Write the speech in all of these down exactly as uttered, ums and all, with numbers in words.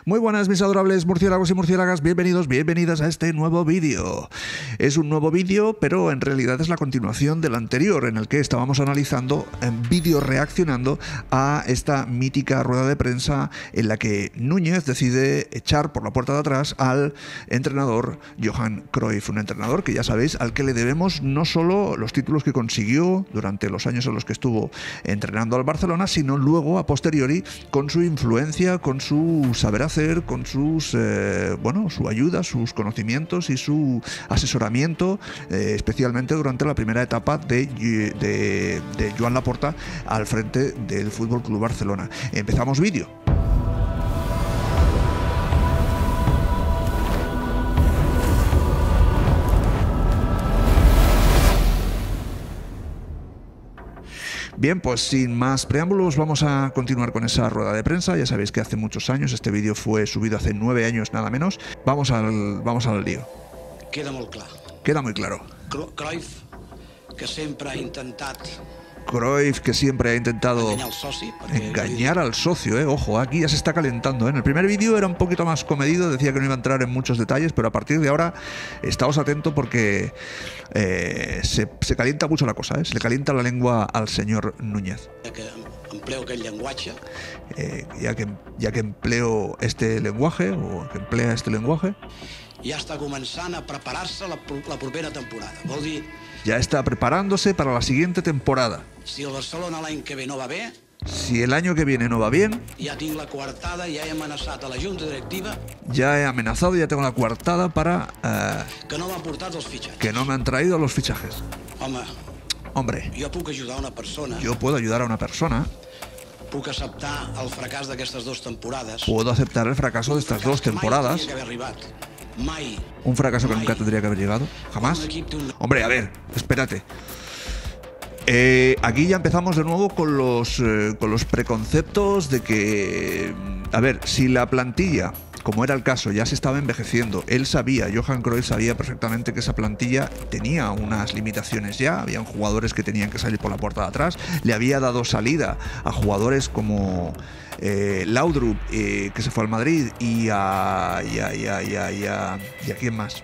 Muy buenas, mis adorables murciélagos y murciélagas, bienvenidos, bienvenidas a este nuevo vídeo. Es un nuevo vídeo, pero en realidad es la continuación del anterior, en el que estábamos analizando, en vídeo reaccionando a esta mítica rueda de prensa en la que Núñez decide echar por la puerta de atrás al entrenador Johan Cruyff, un entrenador que ya sabéis al que le debemos no solo los títulos que consiguió durante los años en los que estuvo entrenando al Barcelona, sino luego a posteriori con su influencia, con su saber hacer, con sus eh, bueno, su ayuda, sus conocimientos y su asesoramiento, eh, especialmente durante la primera etapa de, de, de Joan Laporta al frente del F C Barcelona. Empezamos vídeo. Bien, pues sin más preámbulos vamos a continuar con esa rueda de prensa. Ya sabéis que hace muchos años, este vídeo fue subido hace nueve años nada menos. Vamos al, vamos al lío. Queda molt clar. Queda muy claro. Cruyff, que sempre ha intentat Cruyff, que siempre ha intentado enganyar el soci, perquè engañar al socio, eh. Ojo, aquí ya se está calentando, ¿eh? En el primer vídeo era un poquito más comedido, decía que no iba a entrar en muchos detalles, pero a partir de ahora estáos atentos porque eh, se, se calienta mucho la cosa, ¿eh? Se le calienta la lengua al señor Núñez. ja que empleo aquest llenguatge, Eh, ya, que, ya que empleo este lenguaje, o que emplea este lenguaje, ja està començant a preparar-se la, pro- la propera temporada. Vol dir, ya está preparándose para la siguiente temporada. si el Barcelona l'any que ve no va bé, Si el año que viene no va bien, ja tinc la coartada, ja he amenaçat a la junta directiva ya he amenazado, ya tengo la coartada para eh, que no m'ha portat els fitxatges. que no me han traído los fichajes. Home, Hombre, jo puc ajudar una persona, yo puedo ayudar a una persona, puc acceptar el fracàs d'aquestes dues temporades. puedo aceptar el fracaso de estas dos temporadas, Mai tenia que haver arribat. Mai. un fracaso que nunca tendría que haber llegado, jamás. Un equip té un- Hombre, a ver, espérate. Eh, aquí ya empezamos de nuevo con los, eh, con los preconceptos de que, a ver, si la plantilla, como era el caso, ya se estaba envejeciendo, él sabía, Johan Cruyff sabía perfectamente que esa plantilla tenía unas limitaciones ya, habían jugadores que tenían que salir por la puerta de atrás, le había dado salida a jugadores como eh, Laudrup, eh, que se fue al Madrid, y a, y a, y a, y a, y a, y a quién más.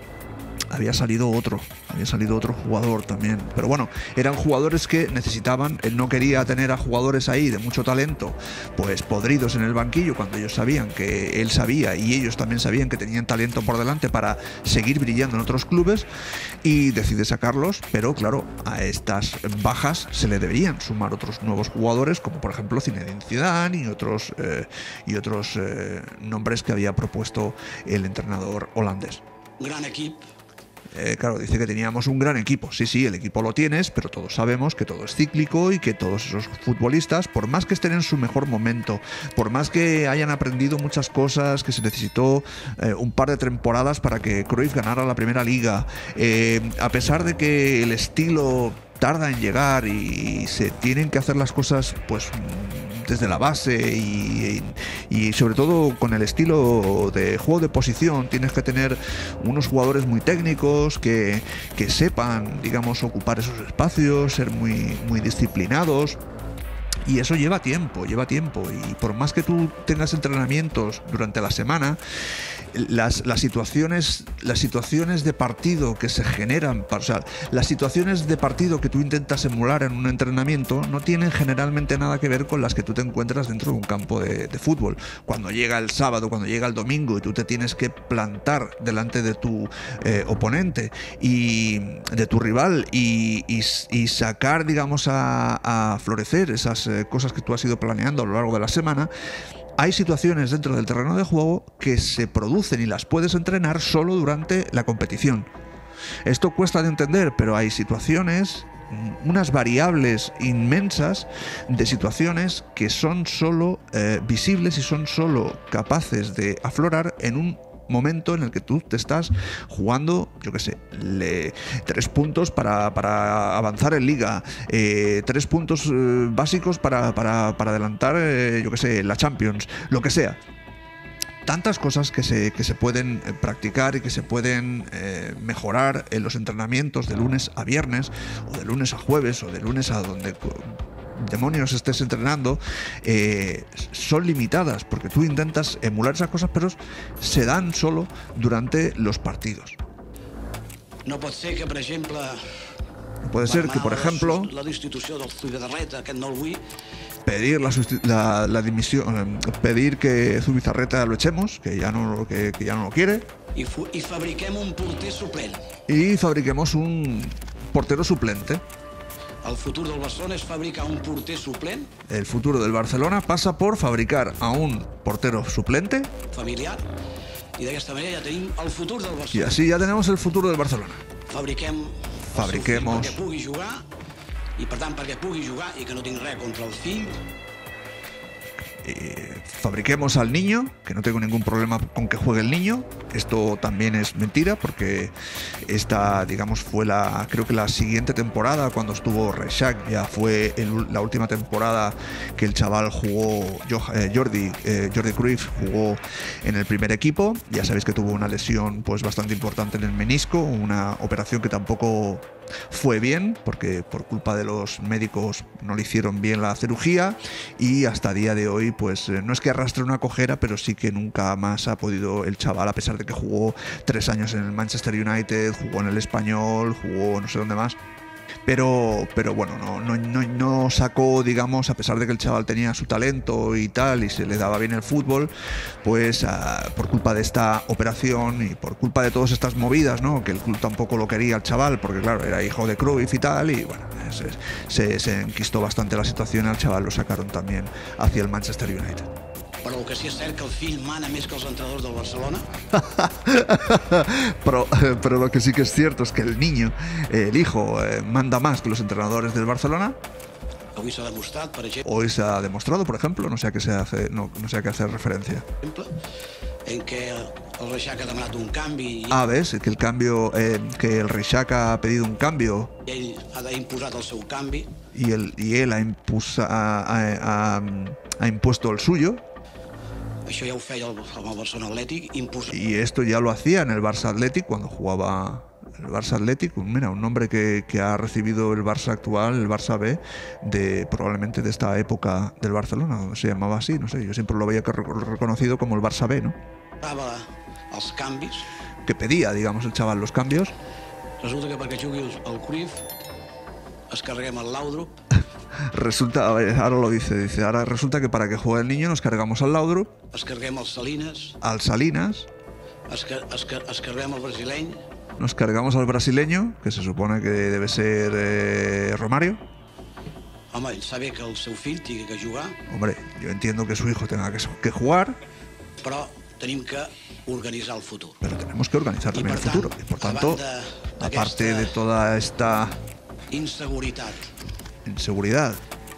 Había salido otro, había salido otro jugador también. Pero bueno, eran jugadores que necesitaban, él no quería tener a jugadores ahí de mucho talento, pues podridos en el banquillo, cuando ellos sabían que él sabía y ellos también sabían que tenían talento por delante para seguir brillando en otros clubes, y decide sacarlos, pero claro, a estas bajas se le deberían sumar otros nuevos jugadores, como por ejemplo Zinedine Zidane y otros, eh, y otros eh, nombres que había propuesto el entrenador holandés. Un gran equip, Eh, claro, dice que teníamos un gran equipo. Sí, sí, el equipo lo tienes, pero todos sabemos que todo es cíclico y que todos esos futbolistas, por más que estén en su mejor momento, por más que hayan aprendido muchas cosas, que se necesitó eh, un par de temporadas para que Cruyff ganara la primera liga, eh, a pesar de que el estilo tarda en llegar y se tienen que hacer las cosas pues desde la base y, y sobre todo con el estilo de juego de posición, tienes que tener unos jugadores muy técnicos que, que sepan, digamos, ocupar esos espacios, ser muy, muy disciplinados. Y eso lleva tiempo, lleva tiempo. Y por más que tú tengas entrenamientos durante la semana, las, las situaciones las situaciones de partido que se generan, o sea, las situaciones de partido que tú intentas emular en un entrenamiento no tienen generalmente nada que ver con las que tú te encuentras dentro de un campo de, de fútbol. Cuando llega el sábado, cuando llega el domingo y tú te tienes que plantar delante de tu eh, oponente y de tu rival y, y, y sacar, digamos, a, a florecer esas eh, cosas que tú has ido planeando a lo largo de la semana, hay situaciones dentro del terreno de juego que se producen y las puedes entrenar solo durante la competición. Esto cuesta de entender, pero hay situaciones, unas variables inmensas de situaciones que son solo eh, visibles y son solo capaces de aflorar en un momento en el que tú te estás jugando, yo qué sé, le, tres puntos para, para avanzar en liga, eh, tres puntos eh, básicos para, para, para adelantar, eh, yo qué sé, la Champions, lo que sea. Tantas cosas que se, que se pueden practicar y que se pueden eh, mejorar en los entrenamientos de lunes a viernes, o de lunes a jueves, o de lunes a donde demonios estés entrenando, eh, son limitadas, porque tú intentas emular esas cosas, pero se dan solo durante los partidos. No pot ser que, per exemple... Puede ser que, por ejemplo, la destitució del Zubizarreta, aquest no el vull, pedir la, la, la dimisión, pedir que Zubizarreta lo echemos, que ya no, que, que ya no lo quiere, i, i fabriquem un porter suplent. y fabriquemos un portero suplente. El futur del Barcelona és fabricar un porter suplent, El futuro del Barcelona pasa por fabricar a un portero suplente, familiar, i d'aquesta manera ja tenim el futur del y Barcelona. así ya tenemos el futuro del Barcelona. Fabriquem Fabriquemos. perquè pugui jugar, i per tant perquè pugui jugar i que no tinc res contra el fill, Eh, fabriquemos al niño, que no tengo ningún problema con que juegue el niño. Esto también es mentira, porque esta, digamos, fue la, creo que la siguiente temporada, cuando estuvo Reixac, ya fue el, la última temporada que el chaval jugó, eh, Jordi, eh, Jordi Cruyff jugó en el primer equipo. Ya sabéis que tuvo una lesión pues bastante importante en el menisco, una operación que tampoco fue bien, porque por culpa de los médicos no le hicieron bien la cirugía, y hasta día de hoy pues eh, no es que arrastre una cojera, pero sí que nunca más ha podido el chaval, a pesar de que jugó tres años en el Manchester United, jugó en el Español, jugó no sé dónde más. Pero, pero bueno, no, no, no, no sacó, digamos, a pesar de que el chaval tenía su talento y tal, y se le daba bien el fútbol, pues uh, por culpa de esta operación y por culpa de todas estas movidas, ¿no? Que el club tampoco lo quería al chaval, porque claro, era hijo de Cruyff y tal, y bueno, se, se, se enquistó bastante la situación, al chaval lo sacaron también hacia el Manchester United. però el que sí és cert que el fill mana més que els entrenadors del Barcelona. pero, pero lo que sí que es cierto es que el niño, eh, el hijo, eh, manda más que los entrenadores del Barcelona. Avui s'ha demostrat, per exemple, Hoy se ha demostrado, por ejemplo, no sé a qué se hace, no, no sé a qué hacer referencia. en què el Reixac ha demanat un canvi i Ah, ves, que el cambio, eh, que el Reixac ha pedido un cambio ell ha imposat el seu canvi. y, el, y él ha, impusa, ha, ha, ha impuesto el suyo. Això ja ho feia el, el Barcelona Atlètic, imposar. Y esto ya lo hacía en el Barça Athletic cuando jugaba el Barça Athletic. Mira, un nombre que, que ha recibido el Barça actual, el Barça B, de probablemente de esta época del Barcelona, donde se llamaba así, no sé, yo siempre lo veía reconocido como el Barça B, ¿no? Els canvis. Que pedía, digamos, el chaval los cambios. Resulta que perquè jugui el Cruyff es carreguem el Laudrup. Resulta, a ver, ahora lo dice, dice, ahora resulta que para que juegue el niño nos cargamos al Laudrup, Es carreguem el Salinas, al Salinas, es, car es, car es carreguem el brasileny, nos cargamos al brasileño, que se supone que debe ser eh, Romario. home, ell sabe que el seu fill tingui que jugar, Hombre, yo entiendo que su hijo tenga que, que jugar, però tenim que organitzar el futur. pero tenemos que organizar también el per futuro. tant, Y por tanto, a banda aparte d'aquesta de toda esta inseguretat, inseguridad,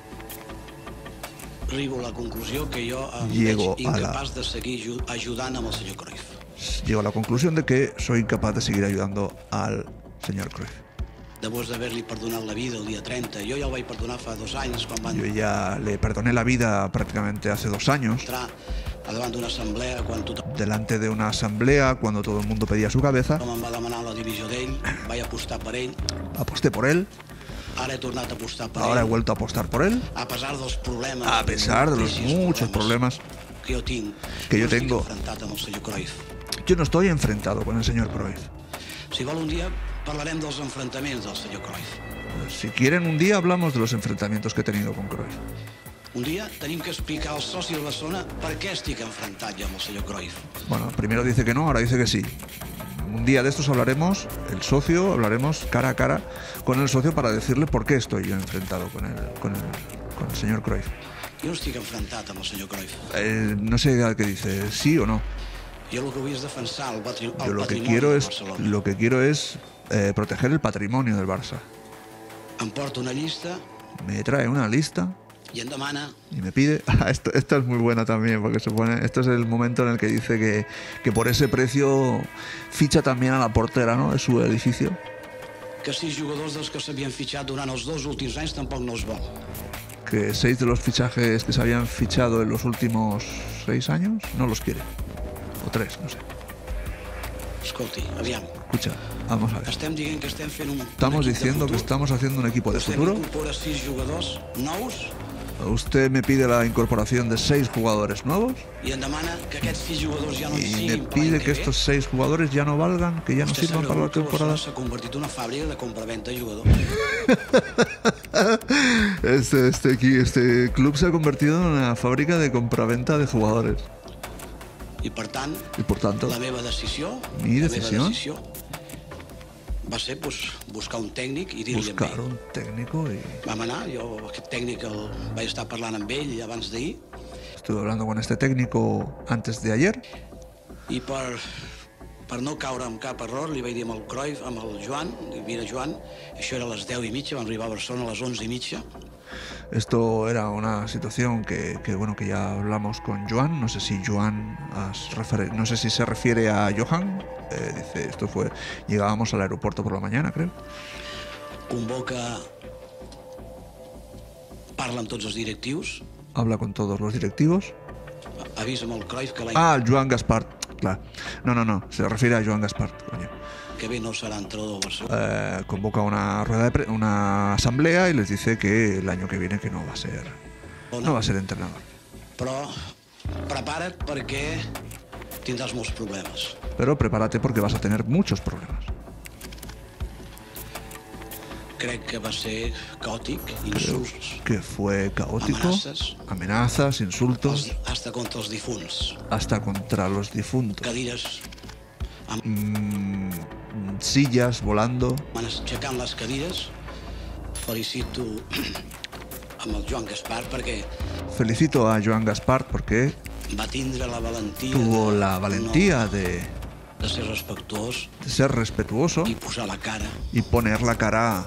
arribo a la conclusió que jo em Llego veig a la- incapaç de seguir ju- ajudant amb el senyor Cruyff. llego a la conclusión de que soy incapaz de seguir ayudando al señor Cruyff. Després d'haver-li perdonat la vida el dia trenta, jo ja el vaig perdonar fa dos anys quan van Yo ya le perdoné la vida prácticamente hace dos años, entrar a davant d'una assemblea quan tothom delante de una asamblea, cuando todo el mundo pedía su cabeza. em va demanar la divisió d'ell, vaig apostar per ell, Aposté por él, ara he tornat a apostar per ahora he ell, vuelto a apostar por él, a pesar dels problemes, a pesar de los moltíssims muchos problemas. que jo tinc, que jo estic tengo. enfrontat amb el senyor Cruyff. Yo no estoy enfrentado con el señor Cruyff. Si vol un dia parlarem dels enfrontaments del senyor Cruyff. Si quieren, un día hablamos de los enfrentamientos que he tenido con Cruyff. Un dia tenim que explicar als socis de Barcelona per què estic enfrontat jo amb el senyor Cruyff. Bueno, primero dice que no, ahora dice que sí. Un día de estos hablaremos, el socio, hablaremos cara a cara con el socio para decirle por qué estoy yo enfrentado con el, con el, con el señor Cruyff. Jo no estic enfrontat amb el senyor Cruyff. Eh, no sé qué dice, sí o no. Jo el que vull és defensar el, patri el Yo lo que patrimoni quiero de es, Barcelona. lo que quiero es eh, proteger el patrimonio del Barça. Em porta una llista Me trae una lista i em demana y me pide. Ah, esto, esta es muy buena también, porque se pone. Esto es el momento en el que dice que, que por ese precio ficha también a la portera, ¿no? De su edificio. que sis jugadors dels que s'havien fitxat durant els dos últims anys tampoc no els vol. Que seis de los fichajes que se habían fichado en los últimos seis años no los quiere. O tres, no sé. Escolti, aviam. Escucha, vamos a ver. Estem dient que estem fent un, Estamos un equip diciendo de que futur. estamos haciendo un equipo de Vostè futuro. incorpora sis jugadors nous Usted me pide la incorporación de seis jugadores nuevos i em demana que aquests sis jugadors ja no hi y me siguin per pide l'any que que ve. estos seis jugadores ya no valgan, que ya no Vostè sirvan sap para la que temporada. Barcelona s'ha convertit en una fàbrica de compra-venta de jugadors. Este, este, aquí- este club se ha convertido en una fábrica de compraventa de jugadores. I per tant, Y por tanto, la meva decisió, Mi la decisió? meva decisió va ser pues, buscar un tècnic i dir-li amb buscar ell. un técnico y Vam anar, jo aquest tècnic el vaig estar parlant amb ell abans d'ahir estuve hablando con este técnico antes de ayer. i per, per no caure en cap error li vaig dir amb el Cruyff, amb el Joan, dic, mira Joan, això era a les deu i mitja, vam arribar a Barcelona a les onze i mitja, Esto era una situación que, que, bueno, que ya hablamos con Joan. No sé si Joan as refer- no sé si se refiere a Johan. Eh, dice, esto fue, llegábamos al aeropuerto por la mañana, creo. convoca, parla amb tots els directius, Habla con todos los directivos. avisa amb el Cruyff que l'any Ah, Joan Gaspar, claro. No, no, no, se refiere a Joan Gaspar, coño. que ve no serà entrenador del Barcelona. Eh, convoca una rueda de pre- una asamblea y les dice que el año que viene que no va a ser, no va a ser entrenador. Però prepara't perquè tindràs molts problemes. Pero prepárate porque vas a tener muchos problemas. Crec que va ser caòtic, insults, Que fue caótico, Amenazas. amenazas, insultos, els, hasta contra els difunts. hasta contra los difuntos. Cadires, Mm, sillas volando. van aixecant les cadires. Felicito amb el Joan Gaspar perquè Felicito a Joan Gaspar porque va tindre la valentia tuvo de, la valentía no, de, de ser respectuós de ser respetuoso i posar la cara. y poner la cara.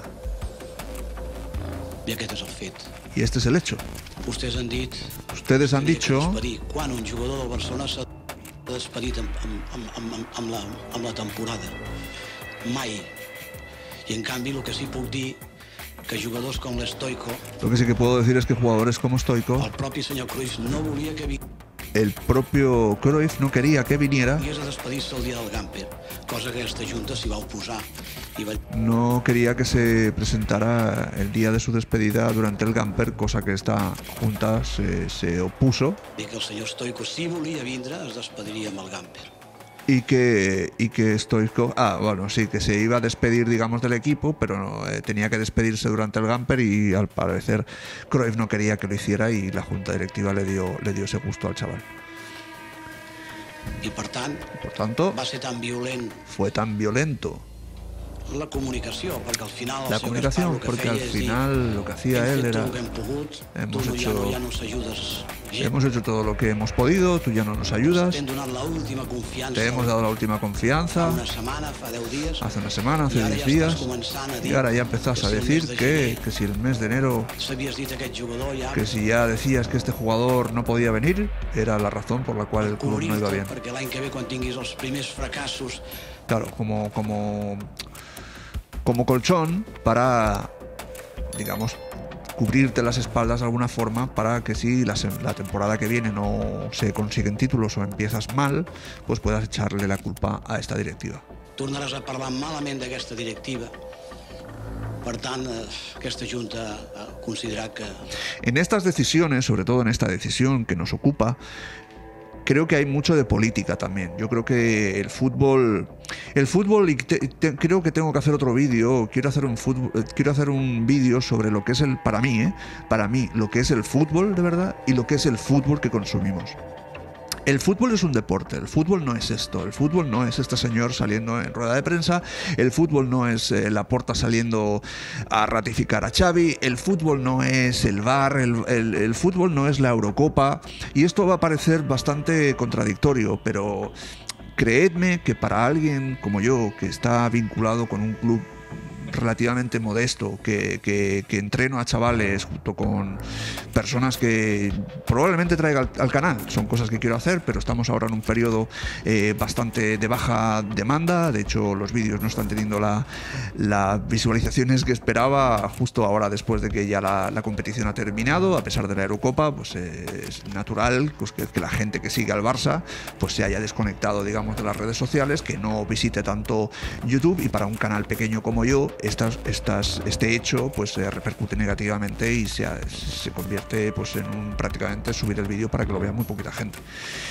I aquest és el fet. Y este es el hecho. Vostès han dit Ustedes han que dicho despedir. Quan un jugador del Barcelona s'ha despedit amb, amb, amb, amb, amb, amb, la, amb la temporada? Mai. I en canvi el que sí puc dir que jugadors com l'Stoico, lo que sí que puedo decir es que jugadores como Stoico, el propi senyor Cruyff no volia que el propio Cruyff no quería que viniera, vingués a despedir-se el dia del Gamper, cosa que aquesta junta s'hi va oposar i va no quería que se presentara el día de su despedida durante el Gamper, cosa que esta junta se, se opuso dir que el senyor Stoico, si volia vindre, es despediria amb el Gamper. y que, y que Stoico, ah, bueno, sí, que se iba a despedir, digamos, del equipo, pero no, eh, tenía que despedirse durante el Gamper y al parecer Cruyff no quería que lo hiciera y la junta directiva le dio, le dio ese gusto al chaval. I per tant, Por tanto, va ser tan violent fue tan violento la comunicació, perquè al final el la senyor comunicación, Gaspar el que porque feia al és dir, final lo que hacía hem él fet era: tot el que hem pogut, hemos tu no, ja, hecho- no, ja no ens ajudes gens. hemos hecho todo lo que hemos podido, tú ya no nos ayudas, T'hem donat l'última confiança te hemos dado la última fa confianza una setmana, fa deu dies, hace una semana, i hace ara diez ja días, estàs començant a dir y ahora ya empezás que a si el decir mes de que, gener que si el mes de enero, s'havies dit a aquest jugador ja que si ya decías que este jugador no podía venir, era la razón por la cual el club no iba cobrir-te, bien. perquè l'any que ve quan tinguis els primers fracassos Claro, como, como, como colchón para, digamos, cubrirte las espaldas de alguna forma para que si la, sem- la temporada que viene no se consiguen títulos o empiezas mal, pues puedas echarle la culpa a esta directiva. tornaràs a parlar malament d'aquesta directiva. Per tant, eh, aquesta junta ha considerat que En estas decisiones, sobre todo en esta decisión que nos ocupa, creo que hay mucho de política también. Yo creo que el fútbol, el fútbol, y te- te- creo que tengo que hacer otro vídeo. Quiero hacer un fútbol, eh, quiero hacer un vídeo sobre lo que es el, para mí, ¿eh? para mí, lo que es el fútbol de verdad y lo que es el fútbol que consumimos. El fútbol es un deporte, el fútbol no es esto, el fútbol no es este señor saliendo en rueda de prensa, el fútbol no es eh, Laporta saliendo a ratificar a Xavi, el fútbol no es el V A R, el, el- el fútbol no es la Eurocopa, y esto va a parecer bastante contradictorio, pero creedme que para alguien como yo, que está vinculado con un club relativamente modesto, que, que, que entreno a chavales junto con personas que probablemente traiga al, al canal. Son cosas que quiero hacer, pero estamos ahora en un periodo eh, bastante de baja demanda. De hecho, los vídeos no están teniendo la, las visualizaciones que esperaba justo ahora, después de que ya la, la competición ha terminado. A pesar de la Eurocopa, pues eh, es natural pues, que, que la gente que sigue al Barça pues se haya desconectado, digamos, de las redes sociales, que no visite tanto YouTube, y para un canal pequeño como yo, estas, estas, este hecho pues se repercute negativamente y se, se convierte pues en un, prácticamente subir el vídeo para que lo vea muy poquita gente.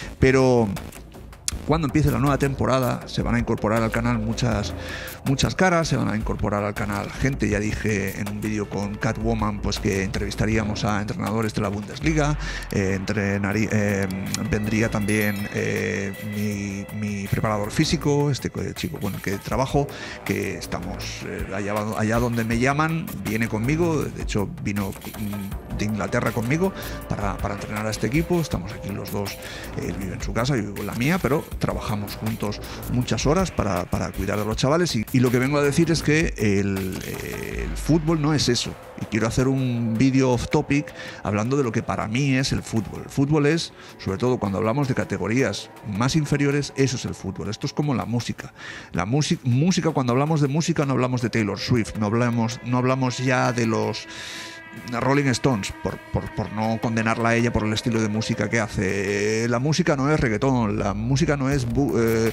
Pero cuando empiece la nueva temporada se van a incorporar al canal muchas muchas caras, se van a incorporar al canal gente. Ya dije en un vídeo con Catwoman pues que entrevistaríamos a entrenadores de la Bundesliga, eh, entrenaría, eh, vendría también eh, mi, mi preparador físico, este chico con el que trabajo, que estamos eh, allá, allá donde me llaman, viene conmigo. De hecho vino de Inglaterra conmigo para, para entrenar a este equipo. Estamos aquí los dos, él vive en su casa, yo vivo en la mía, pero trabajamos juntos muchas horas para, para cuidar de los chavales, y, y lo que vengo a decir es que el, el fútbol no es eso, y quiero hacer un vídeo off topic hablando de lo que para mí es el fútbol. El fútbol es, sobre todo cuando hablamos de categorías más inferiores, eso es el fútbol. Esto es como la música. La música, música cuando hablamos de música no hablamos de Taylor Swift, no hablamos, no hablamos ya de los Rolling Stones, por, por, por no condenarla a ella por el estilo de música que hace. La música no es reggaetón, la música no es eh,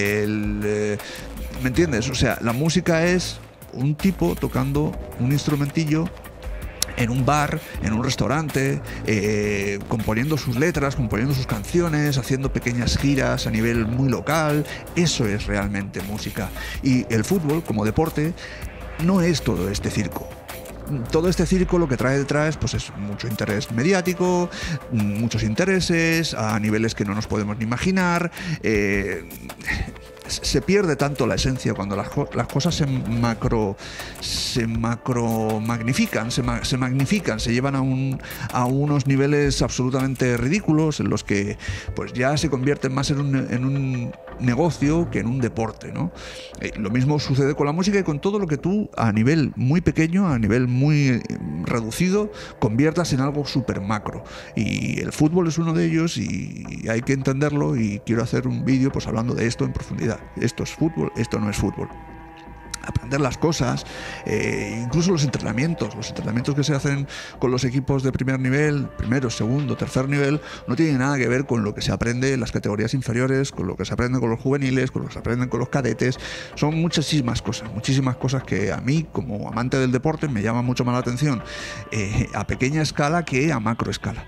el, eh, ¿me entiendes? O sea, la música es un tipo tocando un instrumentillo en un bar, en un restaurante, eh, componiendo sus letras, componiendo sus canciones, haciendo pequeñas giras a nivel muy local. Eso es realmente música. Y el fútbol, como deporte, no es todo este circo. Todo este circo lo que trae detrás pues es mucho interés mediático, muchos intereses a niveles que no nos podemos ni imaginar. Eh, se pierde tanto la esencia cuando las, las cosas se macro se macro magnifican, se, ma, se magnifican, se llevan a, un, a unos niveles absolutamente ridículos, en los que pues ya se convierten más en un, en un negocio que en un deporte, ¿no? Eh, lo mismo sucede con la música y con todo lo que tú a nivel muy pequeño, a nivel muy reducido, conviertas en algo súper macro. Y el fútbol es uno de ellos, y hay que entenderlo, y quiero hacer un vídeo pues hablando de esto en profundidad. Esto es fútbol, esto no es fútbol. Aprender las cosas, eh, incluso los entrenamientos, los entrenamientos que se hacen con los equipos de primer nivel, primero, segundo, tercer nivel, no tienen nada que ver con lo que se aprende en las categorías inferiores, con lo que se aprende con los juveniles, con lo que se aprende con los cadetes. Son muchísimas cosas, muchísimas cosas que a mí, como amante del deporte, me llaman mucho más la atención eh, a pequeña escala que a macro escala.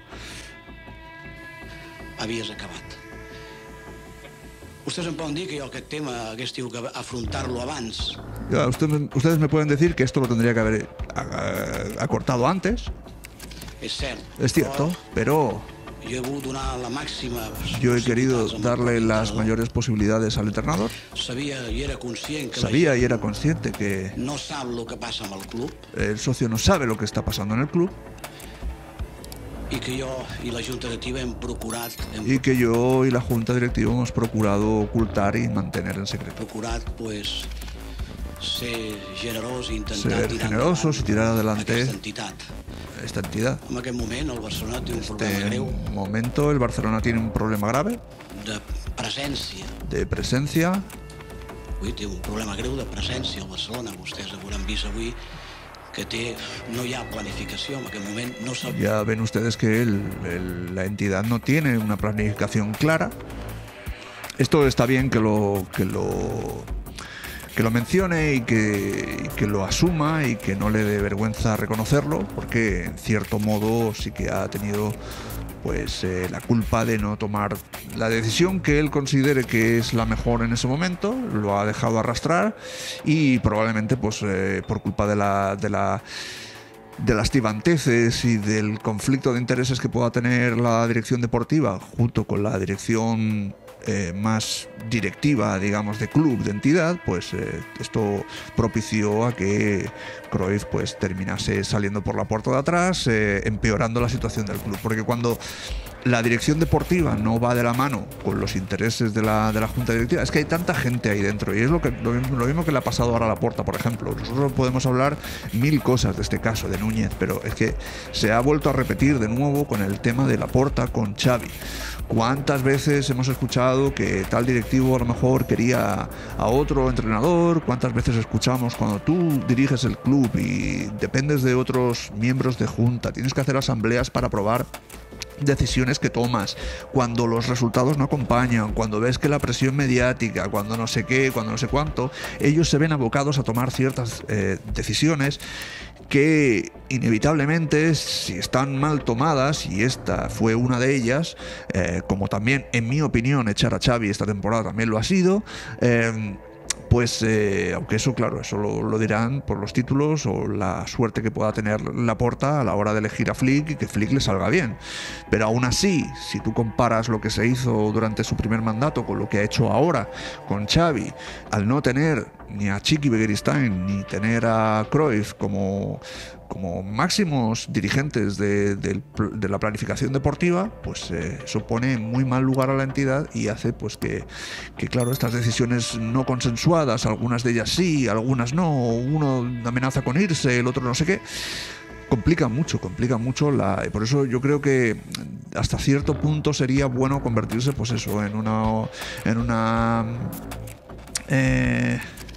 Havies acabat. Ustedes em poden dir que jo aquest tema hagués tingut que afrontar-lo abans. Ya, usted, ustedes me pueden decir que esto lo tendría que haber acortado antes. És cert. Es cierto, pero jo he volgut donar la màxima. Yo he querido darle las mayores posibilidades al entrenador. Sabia i era conscient que Sabía y era consciente que no sap lo que passa amb el club. El socio no sabe lo que está pasando en el club. Y que yo y la Junta Directiva hem procurat hem y que yo y la Junta Directiva hemos procurado ocultar y mantener en secreto. procurat pues ser generós i intentar Ser tirar generosos y tirar adelante aquesta entitat. esta entidad. En aquest moment el Barcelona té un En problema este greu momento el Barcelona tiene un problema grave de presència. de presencia. Avui té un problema greu de presència al Barcelona. Vostès hauran vist avui que té, no hi ha planificació en aquest moment. No sap... Ya ven ustedes que el, el, la entidad no tiene una planificación clara. Esto está bien que lo que lo que lo mencione y que, y que lo asuma y que no le dé vergüenza reconocerlo, porque en cierto modo sí que ha tenido pues eh, la culpa de no tomar la decisión que él considere que es la mejor en ese momento. Lo ha dejado arrastrar y probablemente pues eh, por culpa de la de la de las tibanteces y del conflicto de intereses que pueda tener la dirección deportiva junto con la dirección eh, más directiva, digamos, de club, de entidad, pues eh, esto propició a que Cruyff pues terminase saliendo por la puerta de atrás, eh, empeorando la situación del club. Porque cuando la dirección deportiva no va de la mano con los intereses de la, de la junta directiva. Es que hay tanta gente ahí dentro y es lo, que, lo, lo mismo que le ha pasado ahora a Laporta, por ejemplo. Nosotros podemos hablar mil cosas de este caso de Núñez, pero es que se ha vuelto a repetir de nuevo con el tema de Laporta con Xavi. ¿Cuántas veces hemos escuchado que tal directivo a lo mejor quería a otro entrenador? ¿Cuántas veces escuchamos cuando tú diriges el club y dependes de otros miembros de junta, tienes que hacer asambleas para aprobar decisiones que tomas, cuando los resultados no acompañan, cuando ves que la presión mediática, cuando no sé qué, cuando no sé cuánto, ellos se ven abocados a tomar ciertas eh, decisiones que inevitablemente, si están mal tomadas, y esta fue una de ellas, eh, como también en mi opinión echar a Xavi esta temporada también lo ha sido, eh, pues eh, aunque eso, claro, eso lo, lo dirán por los títulos o la suerte que pueda tener Laporta a la hora de elegir a Flick y que Flick le salga bien. Pero aún así, si tú comparas lo que se hizo durante su primer mandato con lo que ha hecho ahora con Xavi, al no tener ni a Txiki Begiristain ni tener a Cruyff como, como máximos dirigentes de, de, de la planificación deportiva, pues eh, eso pone en muy mal lugar a la entidad y hace pues que, que, claro, estas decisiones no consensuadas, algunas de ellas sí, algunas no, uno amenaza con irse, el otro no sé qué, complica mucho, complica mucho la, y por eso yo creo que hasta cierto punto sería bueno convertirse, pues eso, en una en una eh,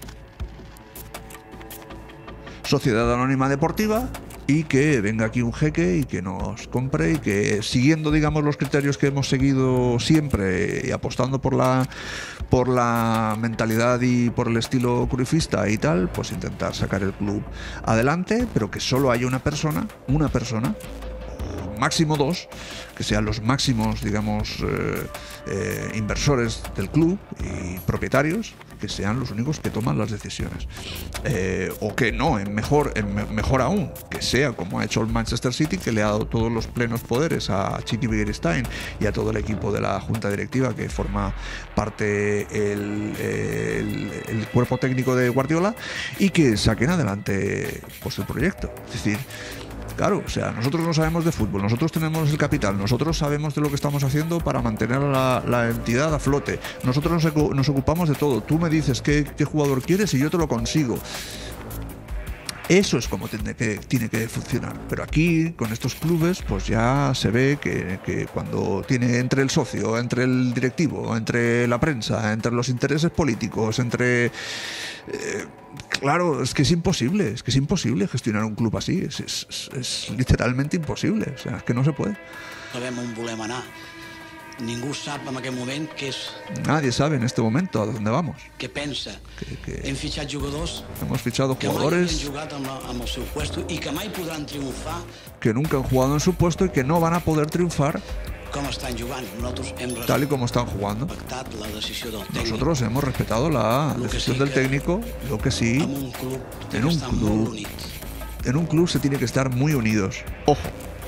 sociedad anónima deportiva y que venga aquí un jeque y que nos compre y que, siguiendo, digamos, los criterios que hemos seguido siempre y apostando por la por la mentalidad y por el estilo cruyffista y tal, pues intentar sacar el club adelante, pero que solo haya una persona, una persona, máximo dos, que sean los máximos, digamos, eh, eh, inversores del club y propietarios, que sean los únicos que toman las decisiones. Eh, o que no, en mejor, en me, mejor aún, que sea como ha hecho el Manchester City, que le ha dado todos los plenos poderes a Txiki Begiristain y a todo el equipo de la junta directiva que forma parte el, el, el cuerpo técnico de Guardiola, y que saquen adelante pues el proyecto. Es decir, claro, o sea, nosotros no sabemos de fútbol, nosotros tenemos el capital, nosotros sabemos de lo que estamos haciendo para mantener a la, la entidad a flote, nosotros nos, nos ocupamos de todo, tú me dices qué, qué jugador quieres y yo te lo consigo. Eso es como tiene que, tiene que funcionar. Pero aquí, con estos clubes, pues ya se ve que, que cuando tiene entre el socio, entre el directivo, entre la prensa, entre los intereses políticos, entre... Eh, claro, es que es imposible, es que es imposible gestionar un club así, es, es, es literalmente imposible, o sea, es que no se puede. Sabem on volem anar. Ningú sap en aquest moment què és... Nadie sabe en este momento a dónde vamos. Què pensa. Que, que Hem fitxat jugadors hemos fichado que mai jugadores havien jugat amb, la, amb el seu puesto i que mai podran triomfar que nunca han jugado en su puesto y que no van a poder triunfar com estan jugant. Nosaltres hem tal y como están jugando. respectat la decisió del tècnic. Nosotros hemos respetado la decisión del técnico, lo que sí, En un club té en que un estar club, molt unit. en un club se tiene que estar muy unidos. Ojo,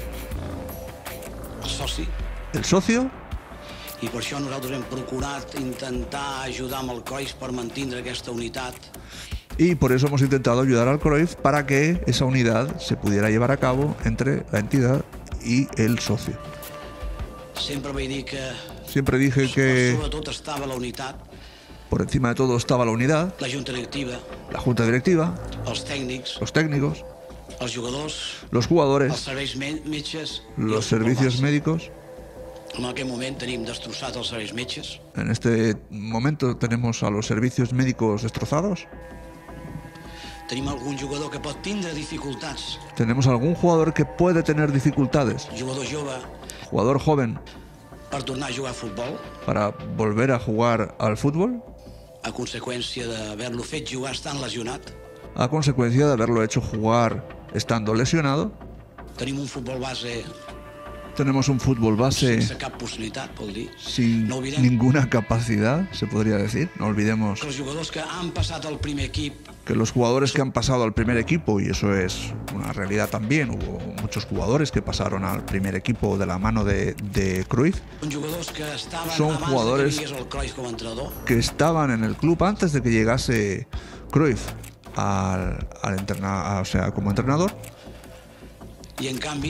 El soci, el socio, i per això nosaltres hem procurat intentar ajudar amb el Cruyff per mantindre aquesta unitat. y por eso hemos intentado ayudar al Cruyff para que esa unidad se pudiera llevar a cabo entre la entidad y el socio. Sempre vaig dir que Siempre dije per que sobretot estava la unitat, por encima de todo estaba la unidad, la junta directiva, la junta directiva, els tècnics, los técnicos, els jugadors, los els jugadores, serveis me- metges i los els servicios superbars. médicos. En aquest moment tenim destrossats els serveis metges, En este momento tenemos a los servicios médicos destrozados. tenim algun jugador que pot tindre dificultats, Tenemos algún jugador que puede tener dificultades, jugador jove, jugador joven, per tornar a jugar a futbol, para volver a jugar al fútbol, a conseqüència d'haver-lo fet jugar estant lesionat. a consecuencia de haberlo hecho jugar estando lesionado. Tenim un futbol base Tenemos un fútbol base sense cap possibilitat, vol dir. sin No oblidem ninguna capacidad, se podría decir. No olvidemos que els jugadors que han passat al primer equip que los jugadores que han pasado al primer equipo, y eso es una realidad también, hubo muchos jugadores que pasaron al primer equipo de la mano de, de Cruyff, són jugadors que estaven Són abans jugadores- de que vingués el Cruyff com a entrenador, que estaban en el club antes de que llegase Cruyff al, al entrena- o sea, como entrenador, i en canvi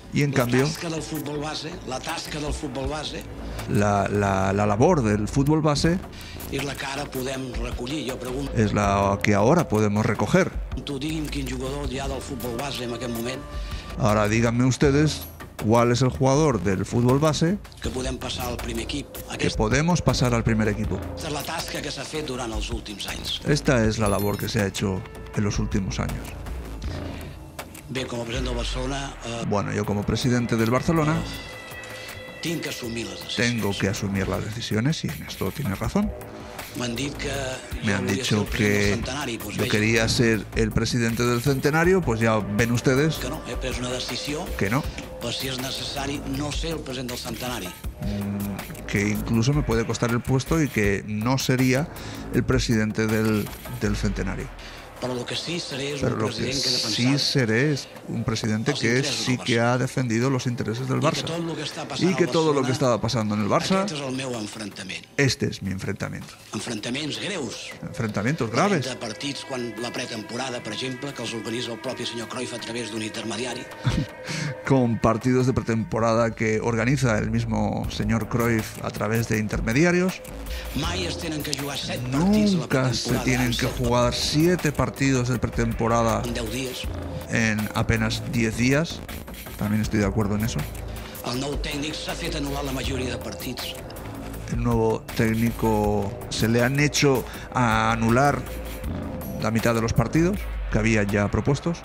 Y en cambio, la tasca del futbol base, la tasca del futbol base la, la, la labor del fútbol base és la que ara podem recollir. Jo pregunto, es la que ahora podemos recoger. digui'm quin jugador hi ha del futbol base en aquest moment Ahora díganme ustedes cuál es el jugador del fútbol base que podem passar al primer equip. que Aquesta podemos pasar al primer equipo. és la tasca que s'ha fet durant els últims anys. Esta es la labor que se ha hecho en los últimos años. Bé, com a president del Barcelona, eh, Bueno, yo como presidente del Barcelona tinc que assumir les decisions. tengo que asumir las decisiones y en esto tiene razón. M'han dit que Me jo han volia ser dicho el president del que centenari. Doncs yo veig quería ser el presidente del centenario, pues ya ven ustedes que no, he pres una decisió que no, per si és necessari no ser el president del centenari. que incluso me puede costar el puesto y que no sería el presidente del, del centenario. Però el que sí seré és Pero un lo que president que ha sí defensat seré es un presidente que sí que ha defendido los intereses del i que Barça. tot el que està passant Y que al todo lo que Barcelona, estaba pasando en el Barça, aquest és el meu enfrontament. este es mi enfrentamiento. Enfrontaments greus. Enfrentamientos graves. De partits quan la pretemporada, per exemple, que els organitza el propi senyor Cruyff a través d'un intermediari. Con partidos de pretemporada que organiza el mismo señor Cruyff a través de intermediarios. Mai es tenen que jugar set partits a la Nunca se pretemporada. tienen que jugar siete partidos de pretemporada En deu dies. en apenas diez días. También estoy de acuerdo en eso. El nou tècnic s'ha fet anul·lar la majoria de partits. El nuevo técnico se le han hecho a anular la mitad de los partidos que había ya propuestos.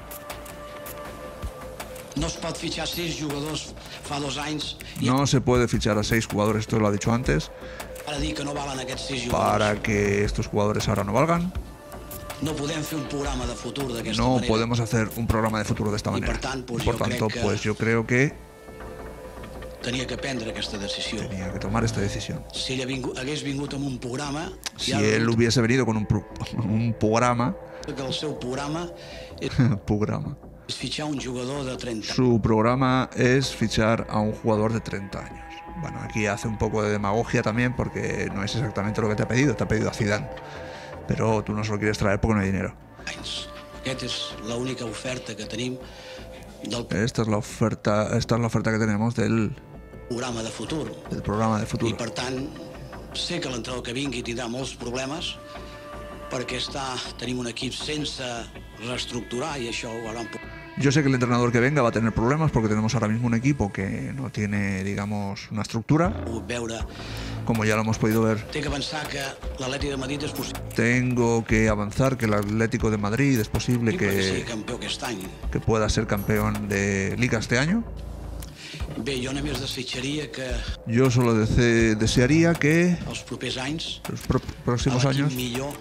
No es pot fitxar sis jugadors fa dos anys i No se puede fichar a seis jugadores, esto lo ha dicho antes, ara dir que no valen aquests sis jugadors. para que estos jugadores ahora no valgan. No podem fer un programa de futur d'aquesta No manera. podemos hacer un programa de futuro de esta I manera. per tant, doncs, Por jo tanto, crec que pues yo creo que tenia que prendre aquesta decisió. tenía que tomar esta decisión. Si ell vingut, hagués vingut amb un programa, Si ja él hubiese venido con un, pro- un programa, que el seu programa és programa, fitxar un jugador de trenta anys. su programa es fichar a un jugador de treinta años. Bueno, aquí hace un poco de demagogia también porque no es exactamente lo que te ha pedido, te ha pedido a Zidane. Pero tú no se lo quieres traer porque no hay dinero. Aquesta és l'única oferta que tenim del Esta es la oferta, esta es la oferta que tenemos del, programa de futur. del programa de I futuro. per tant, sé que l'entrenador que vingui tindrà molts problemes perquè està, tenim un equip sense reestructurar i això ho hauran pogut Yo sé que el entrenador que venga va a tener problemas porque tenemos ahora mismo un equipo que no tiene, digamos, una estructura, veure. como ya lo hemos podido ver. Té que pensar que l'Atlètic de Madrid és possible Tengo que avanzar que el Atlético de Madrid es posible que sigui que, campió aquest any. que pueda ser campeón de Liga este año. Bé, jo només desitjaria que Yo solo dese- desearía que els propers anys los pro- próximos l'equip años millor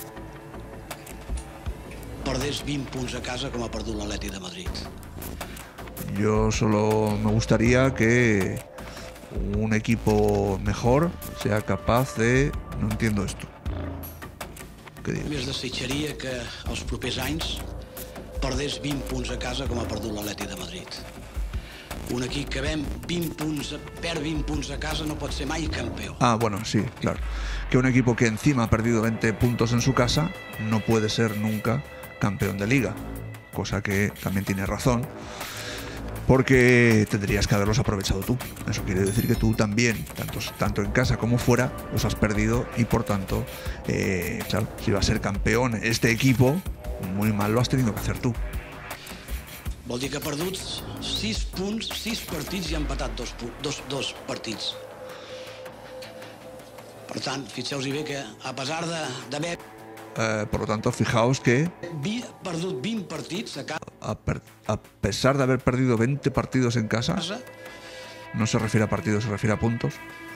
perdés vint punts a casa com ha perdut l'Atlètic de Madrid. yo solo me gustaría que un equipo mejor sea capaz de... No entiendo esto. ¿Qué digo? Només desitjaria que els propers anys perdés vint punts a casa com ha perdut l'Atlètic de Madrid. Un equip que ven vint punts, perd vint punts a casa no pot ser mai campió. Ah, bueno, sí, claro. Que un equipo que encima ha perdido veinte puntos en su casa no puede ser nunca campeón de liga. Cosa que también tiene razón. Porque tendrías que haberlos aprovechado tú. Eso quiere decir que tú también, tanto, tanto en casa como fuera, los has perdido y por tanto, eh, claro, si va a ser campeón este equipo, muy mal lo has tenido que hacer tú. Vol dir que ha perdut sis punts, sis partits i ha empatat dos, pu- dos, dos partits. Per tant, fixeu-vos bé que a pesar de- d'haver Eh, por lo tanto, fijaos que vi- perdut vint partits a a, per- a pesar de haber perdido veinte partidos en casa, casa, no se refiere a partidos, se refiere a puntos,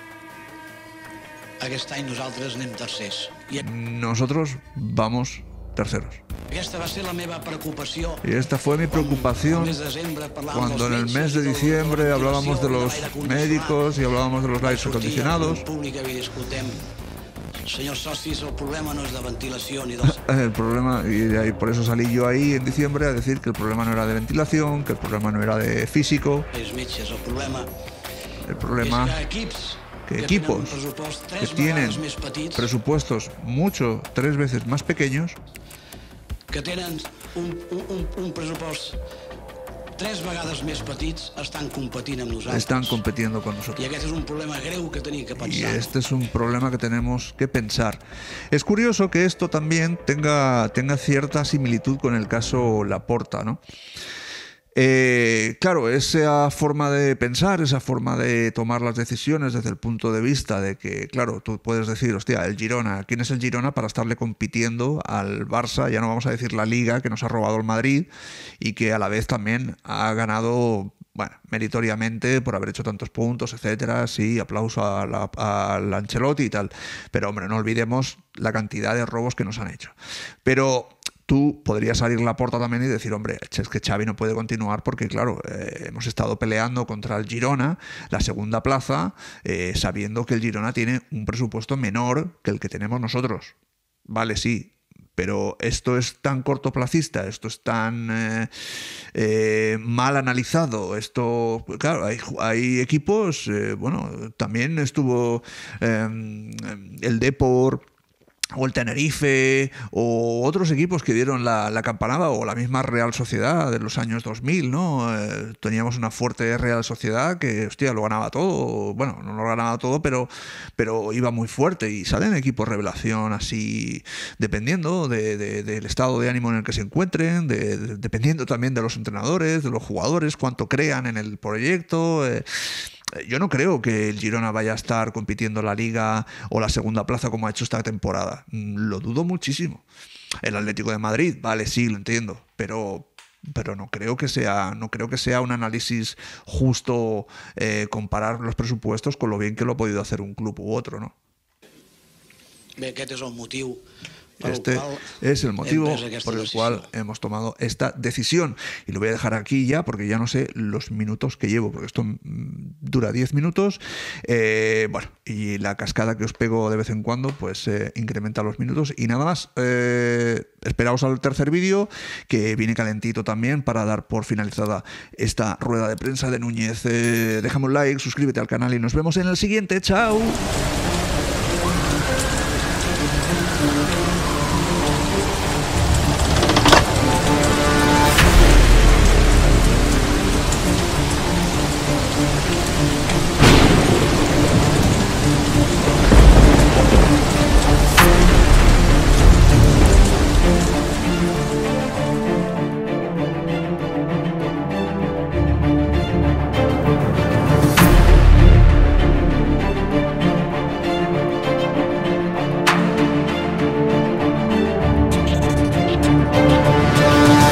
aquest any nosaltres anem tercers. I nosotros vamos terceros. aquesta va ser la meva preocupació. Y esta fue mi preocupación cuando en el mes de diciembre hablábamos de los médicos y hablábamos de los aires acondicionados. Senyors socis, el problema no és de ventilació ni dels... El problema, y ahí- por eso salí yo ahí en diciembre a decir que el problema no era de ventilación, que el problema no era de físico, els metges. El problema el problema és que equips que que equipos tenen un pressupost que tres tienen vegades més petits, presupuestos mucho, tres veces más pequeños, que tenen un, un, un, un pressupost tres vegades més petits estan competint amb nosaltres. Están compitiendo con nosotros. I aquest és un problema greu que tenim que Y pensar. este es un problema que tenemos que pensar. Es curioso que esto también tenga, tenga cierta similitud con el caso Laporta, ¿no? Eh, claro, esa forma de pensar, esa forma de tomar las decisiones desde el punto de vista de que, claro, tú puedes decir, hostia, el Girona, ¿quién es el Girona para estarle compitiendo al Barça? Ya no vamos a decir la Liga, que nos ha robado el Madrid y que a la vez también ha ganado, bueno, meritoriamente por haber hecho tantos puntos, etcétera. Sí, aplauso a la, al Ancelotti y tal. Pero, hombre, no olvidemos la cantidad de robos que nos han hecho. Pero tú podrías salir Laporta también y decir, hombre, es que Xavi no puede continuar porque, claro, eh, hemos estado peleando contra el Girona, la segunda plaza, eh, sabiendo que el Girona tiene un presupuesto menor que el que tenemos nosotros. Vale, sí, pero esto es tan cortoplacista, esto es tan eh, eh, mal analizado, esto, claro, hay, hay equipos, eh, bueno, también estuvo eh, el Depor, o el Tenerife, o otros equipos que dieron la, la campanada, o la misma Real Sociedad de los años dos mil, ¿no? Eh, teníamos una fuerte Real Sociedad que, hostia, lo ganaba todo, bueno, no lo ganaba todo, pero, pero iba muy fuerte, y salen equipos revelación así, dependiendo de, de, del estado de ánimo en el que se encuentren, de, de, dependiendo también de los entrenadores, de los jugadores, cuánto crean en el proyecto. eh, Yo no creo que el Girona vaya a estar compitiendo en la Liga o la segunda plaza como ha hecho esta temporada. Lo dudo muchísimo. El Atlético de Madrid, vale, sí, lo entiendo, pero, pero no creo que sea, no creo que sea un análisis justo eh, comparar los presupuestos con lo bien que lo ha podido hacer un club u otro, ¿no? Bé, aquest és el motiu Este es el motivo por el cual hemos tomado esta decisión. Y lo voy a dejar aquí ya porque ya no sé los minutos que llevo, porque esto dura diez minutos. Eh, bueno, y la cascada que os pego de vez en cuando, pues eh, incrementa los minutos. Y nada más, eh, esperaos al tercer vídeo, que viene calentito también para dar por finalizada esta rueda de prensa de Núñez. Eh, déjame un like, suscríbete al canal y nos vemos en el siguiente. ¡Chao!